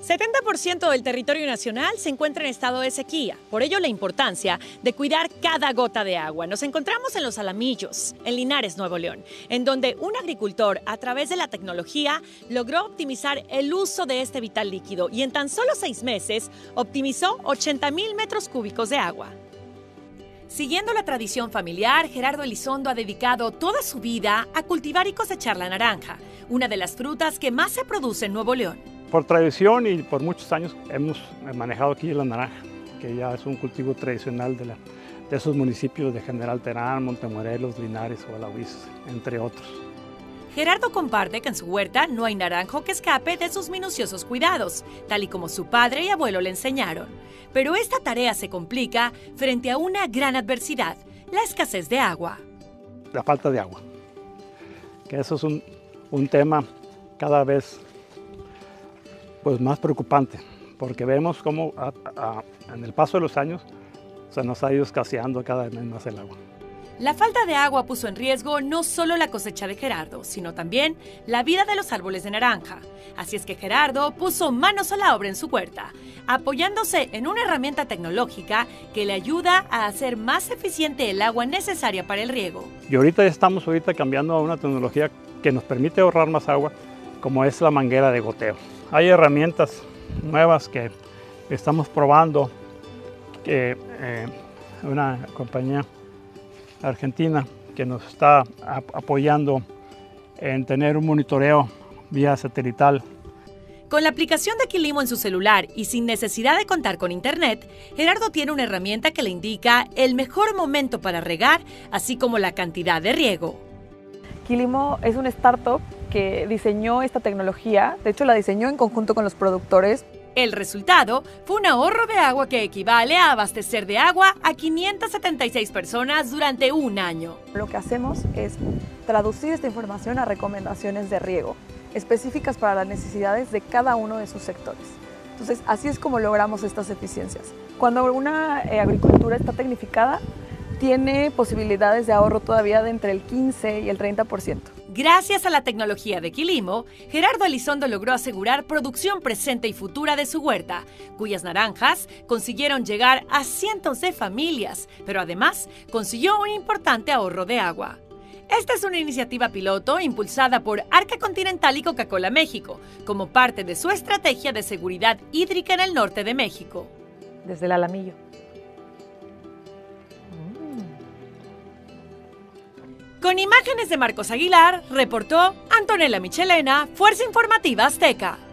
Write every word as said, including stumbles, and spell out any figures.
setenta por ciento del territorio nacional se encuentra en estado de sequía. Por ello, la importancia de cuidar cada gota de agua. Nos encontramos en Los Alamillos, en Linares, Nuevo León, en donde un agricultor, a través de la tecnología, logró optimizar el uso de este vital líquido y en tan solo seis meses optimizó ochenta mil metros cúbicos de agua. Siguiendo la tradición familiar, Gerardo Elizondo ha dedicado toda su vida a cultivar y cosechar la naranja, una de las frutas que más se produce en Nuevo León. Por tradición y por muchos años hemos manejado aquí la naranja, que ya es un cultivo tradicional de, la, de esos municipios de General Terán, Montemorelos, Linares o Alahuiz, entre otros. Gerardo comparte que en su huerta no hay naranjo que escape de sus minuciosos cuidados, tal y como su padre y abuelo le enseñaron. Pero esta tarea se complica frente a una gran adversidad, la escasez de agua. La falta de agua, que eso es un, un tema cada vez pues, más preocupante, porque vemos cómo a, a, en el paso de los años se nos ha ido escaseando cada vez más el agua. La falta de agua puso en riesgo no solo la cosecha de Gerardo, sino también la vida de los árboles de naranja. Así es que Gerardo puso manos a la obra en su huerta, apoyándose en una herramienta tecnológica que le ayuda a hacer más eficiente el agua necesaria para el riego. Y ahorita ya estamos ahorita cambiando a una tecnología que nos permite ahorrar más agua, como es la manguera de goteo. Hay herramientas nuevas que estamos probando, que eh, una compañía argentina que nos está apoyando en tener un monitoreo vía satelital. Con la aplicación de Quilimo en su celular y sin necesidad de contar con internet, Gerardo tiene una herramienta que le indica el mejor momento para regar, así como la cantidad de riego. Quilimo es una startup que diseñó esta tecnología, de hecho la diseñó en conjunto con los productores. El resultado fue un ahorro de agua que equivale a abastecer de agua a quinientas setenta y seis personas durante un año. Lo que hacemos es traducir esta información a recomendaciones de riego, específicas para las necesidades de cada uno de sus sectores. Entonces, así es como logramos estas eficiencias. Cuando una eh, agricultura está tecnificada, tiene posibilidades de ahorro todavía de entre el quince y el treinta por ciento. Gracias a la tecnología de Quilimo, Gerardo Elizondo logró asegurar producción presente y futura de su huerta, cuyas naranjas consiguieron llegar a cientos de familias, pero además consiguió un importante ahorro de agua. Esta es una iniciativa piloto impulsada por Arca Continental y Coca-Cola México, como parte de su estrategia de seguridad hídrica en el norte de México. Desde el Alamillo. Con imágenes de Marcos Aguilar, reportó Antonella Michelena, Fuerza Informativa Azteca.